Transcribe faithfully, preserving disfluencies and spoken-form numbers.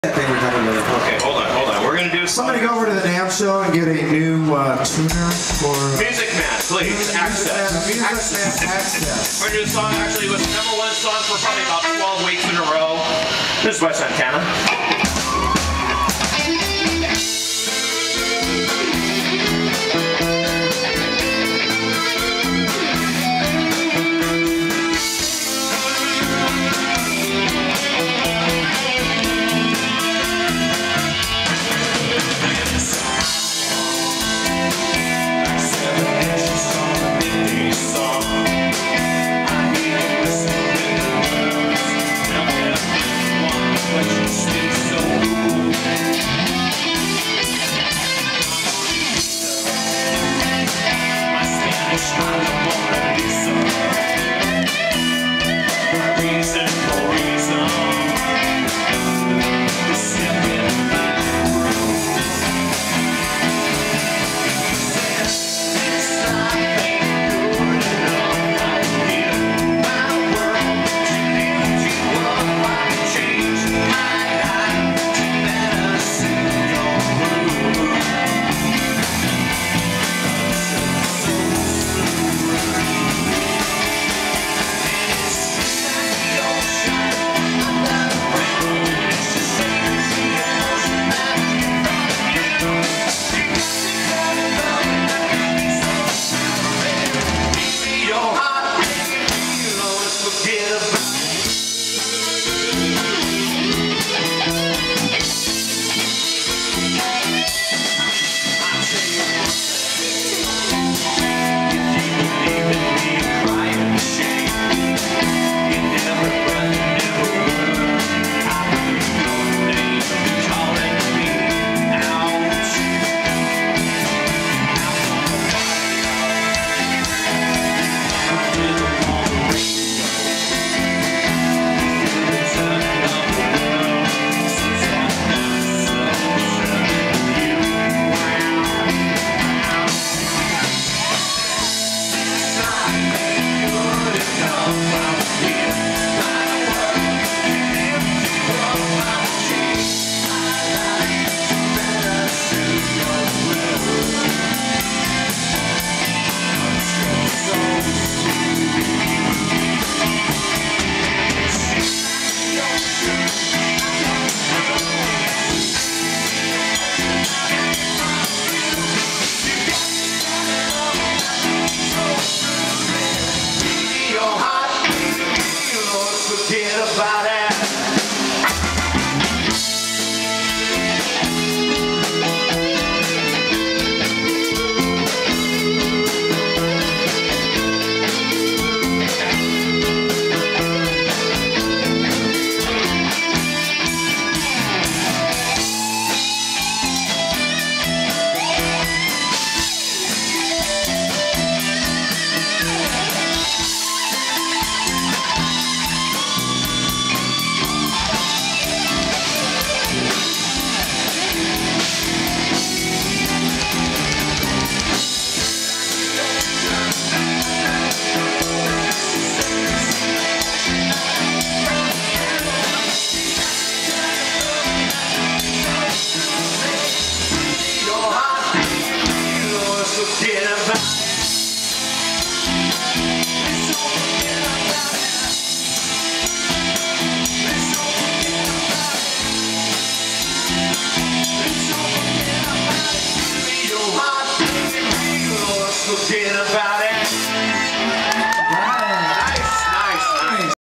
Okay, hold on, hold on. We're going to do somebody go over to the damn show and get a new uh, tuner for uh, Music Man, please. Music Access. Man, Music Access. Man Access. We're going to do a song actually was the number one song for probably about twelve weeks in a row. This is West Santana.